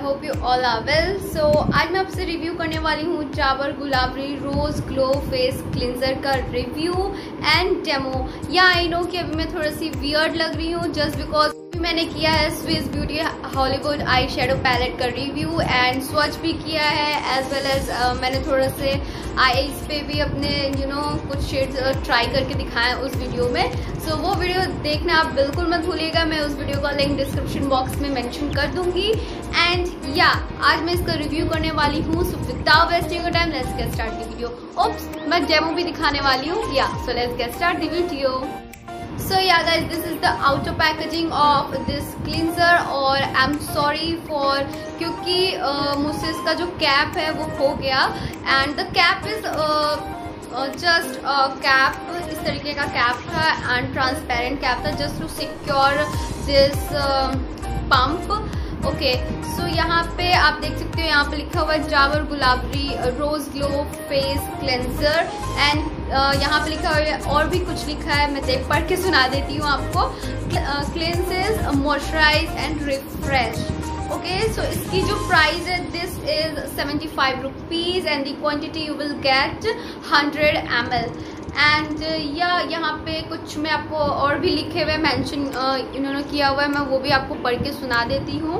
Hope you all are well. So आज मैं आपसे रिव्यू करने वाली हूँ Dabur Gulabari rose glow face cleanser का review and demo. Yeah I no कि अभी मैं थोड़ी सी वियर्ड लग रही हूँ जस्ट बिकॉज मैंने किया है Swiss Beauty Hollywood eye shadow palette का रिव्यू एंड स्वच भी किया है एज वेल एज मैंने थोड़े से आईज पे भी अपने कुछ शेड्स ट्राई करके दिखाए उस वीडियो में। सो वो वीडियो देखना आप बिल्कुल मत भूलिएगा, मैं उस वीडियो का लिंक डिस्क्रिप्शन बॉक्स में मेंशन कर दूंगी। एंड या आज मैं इसका रिव्यू करने वाली हूँ, so without wasting your time let's get start the video. Oops, मैं डेमो भी दिखाने वाली हूँ। Yeah so let's get start the video. So yeah guys, this is the outer packaging of this cleanser और I'm sorry for क्योंकि मुझसे इसका जो कैप है वो खो गया and the cap is just cap इस तरीके का कैप था and transparent कैप था just to secure this pump। Okay so यहाँ पे आप देख सकते हो, यहाँ पे लिखा हुआ है Dabur Gulabari rose glow face cleanser and यहाँ पे लिखा हुआ है और भी कुछ लिखा है, मैं पढ़ के सुना देती हूँ आपको। Cleanses moisturise and refresh. Okay so इसकी जो प्राइस है this is 75 rupees and the quantity you will get 100 ml and यहाँ पे कुछ मैं आपको और भी लिखे हुए मेंशन इन्होंने किया हुआ है, मैं वो भी आपको पढ़ के सुना देती हूँ।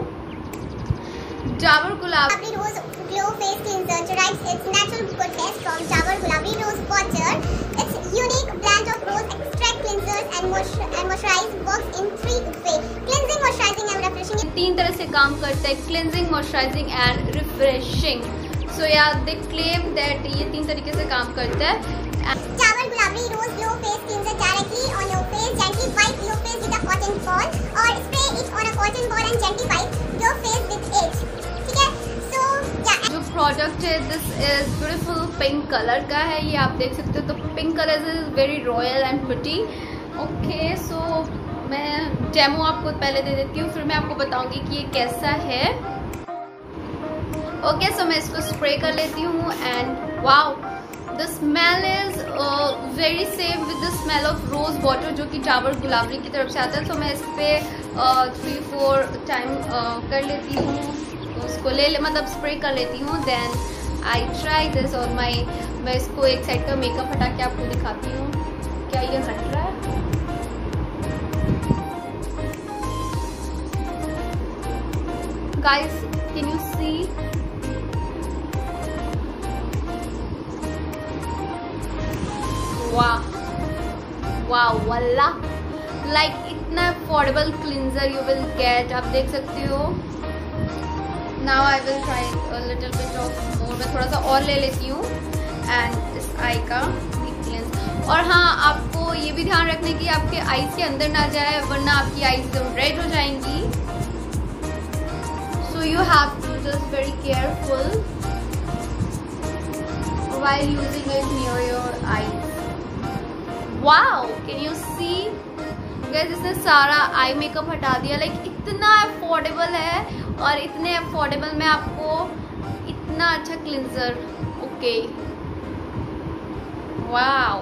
Dabur Gulabari rose glow face cleanser derives its natural goodness from Dabur Gulabri Rose Water. Its unique blend of rose extract cleansers and moisturize works in three ways: cleansing, moisturizing and refreshing। तीन तरह से काम करता है, cleansing, moisturising and refreshing. So yeah they claim that ये तीन तरीके से काम करता है। Dabur Gulabri Rose Glow Face Cleanser directly on your face, gently wipe your face with a cotton ball or spray it on a cotton ball and gently wipe your face with it। ठीक है, so yeah। जो product है this is beautiful pink colour का है, ये आप देख सकते हो। तो pink colour is very royal and pretty. Okay so मैं डेमो आपको पहले दे देती हूँ, फिर मैं आपको बताऊंगी कि ये कैसा है। ओके सो मैं इसको स्प्रे कर लेती हूँ and wow the smell is very same with the smell of rose water जो कि डाबर गुलाबरी की तरफ से आता है। तो मैं इस पर 3-4 टाइम कर लेती हूँ, तो उसको मतलब स्प्रे कर लेती हूँ। देन आई ट्राई दिस और मैं इसको एक साइड का मेकअप हटा के आपको दिखाती हूँ क्या ये हट रहा है। Guys can you see? वाह वाला लाइक इतना affordable cleanser you will get, आप देख सकते हो। Now I will try little bit of more, मैं थोड़ा सा और ले लेती हूँ एंड इस आई का क्लिंज। और हाँ, आपको ये भी ध्यान रखने की आपके आईज के अंदर ना जाए वरना आपकी आईज एकदम रेड हो जाएंगी। So you have to just very careful while using it near your eyes। Wow, can you see? Guys, इसने सारा आई मेकअप हटा दिया। लाइक इतना अफोर्डेबल है और इतने अफोर्डेबल में आपको इतना अच्छा क्लिंजर। ओके वाओ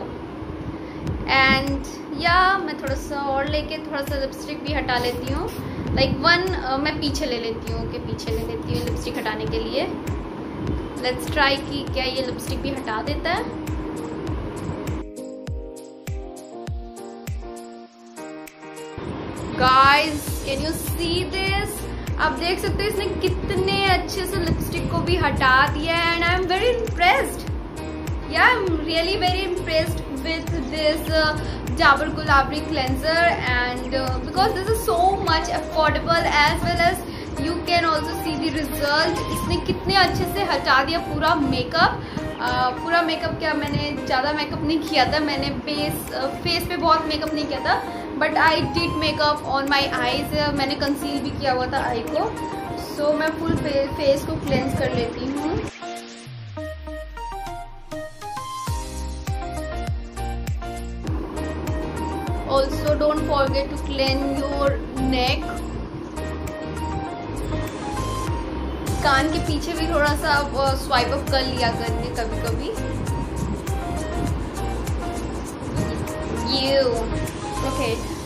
एंड या मैं थोड़ा सा और लेके थोड़ा सा लिपस्टिक भी हटा लेती हूँ। लाइक मैं पीछे ले लेती हूँ, पीछे ले लेती हूँ लिपस्टिक हटाने के लिए। लेट्स ट्राई कि क्या ये लिपस्टिक भी हटा देता है। Guys can you see this? आप देख सकते हो इसने कितने अच्छे से लिपस्टिक को भी हटा दिया and I am very impressed. Yeah I am really very impressed with this Dabur Gulabari cleanser and because this is so much affordable as well as you can also see the result. इसने कितने अच्छे से हटा दिया पूरा मेकअप। पूरा makeup क्या, मैंने ज़्यादा मेकअप नहीं किया था, मैंने फेस पे बहुत मेकअप नहीं किया था, but I did makeup on my eyes. मैंने कंसील भी किया हुआ था आई को। सो मैं फुल फेस को क्लेंस कर लेती हूँ। Also don't forget to cleanse your neck. कान के पीछे भी थोड़ा सा स्वाइप अप कर लिया करने कभी कभी। Okay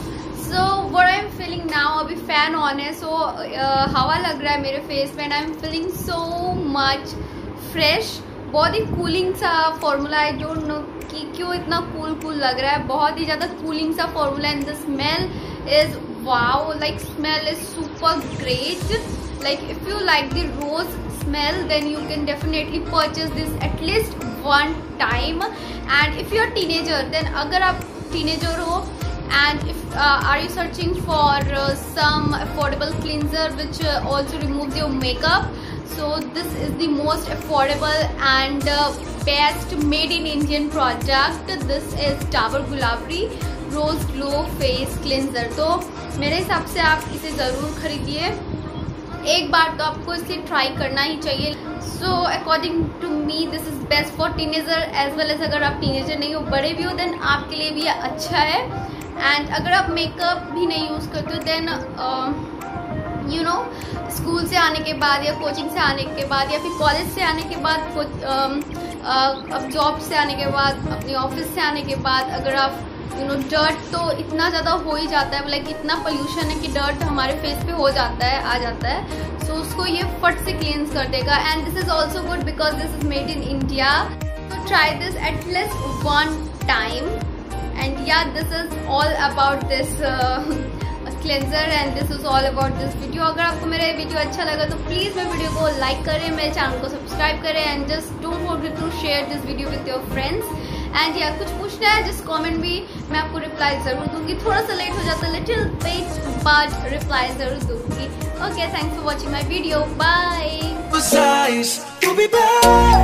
so what I am feeling now, अभी फैन ऑन है, सो हवा लग रहा है मेरे फेस पे and I am feeling so much fresh. बहुत ही कूलिंग सा फॉर्मूला, आई डोंट नो कि क्यों इतना कूल लग रहा है, बहुत ही ज़्यादा कूलिंग सा formula and the smell is wow, like smell is super great. Like if you like the rose smell, then you can definitely purchase this at least one time. And if you're a teenager, then अगर आप teenager हो and if are you searching for some affordable cleanser which also removes your makeup, so this is the most affordable and best made in Indian product. This is Dabur Gulabri Rose Glow Face Cleanser. तो मेरे हिसाब से आप इसे ज़रूर खरीदिए, एक बार तो आपको इसे ट्राई करना ही चाहिए। So according to me this is best for teenager as well as अगर आप टीनेजर नहीं हो, बड़े भी हो, देन आपके लिए भी अच्छा है। एंड अगर आप मेकअप भी नहीं यूज़ करते हो, देन यू नो स्कूल से आने के बाद या कोचिंग से आने के बाद या फिर कॉलेज से आने के बाद, अब जॉब से आने के बाद, अपने ऑफिस से आने के बाद, अगर आप डर्ट तो इतना ज़्यादा हो ही जाता है, लाइक इतना पोल्यूशन है कि डर्ट हमारे फेस पे हो जाता है, आ जाता है, सो उसको ये फट से क्लींस कर देगा। And this is also good because this is made in India. तो try this at least one time and yeah this is all about this cleanser and this is all about this video. अगर आपको मेरा ये video अच्छा लगा तो please मेरे video को लाइक करें, मेरे चैनल को सब्सक्राइब करें and just don't forget to share this video with your friends. And yeah कुछ पूछना है जिस कमेंट भी मैं आपको रिप्लाई ज़रूर दूंगी, थोड़ा सा लेट हो जाता है, लिटिल बिट, बट रिप्लाई ज़रूर दूंगी। Okay, thanks for watching my video, bye.